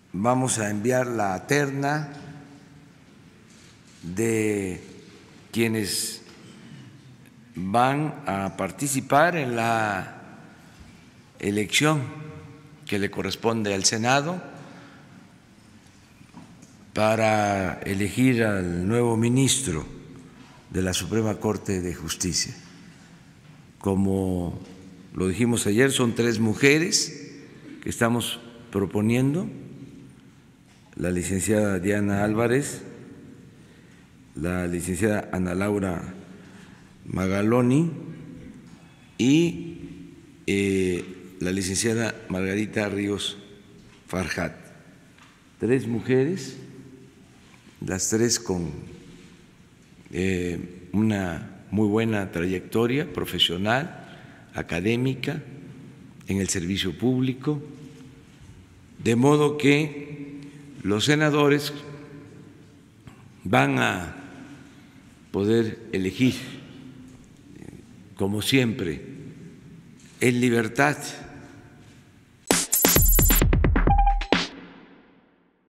vamos a enviar la terna de quienes van a participar en la elección que le corresponde al Senado para elegir al nuevo ministro de la Suprema Corte de Justicia. Como lo dijimos ayer, son 3 mujeres que estamos proponiendo: la licenciada Diana Álvarez, la licenciada Ana Laura Magaloni y la licenciada Margarita Ríos Farjat. 3 mujeres, las 3 con una muy buena trayectoria profesional, académica, en el servicio público, de modo que los senadores van a poder elegir, como siempre, en libertad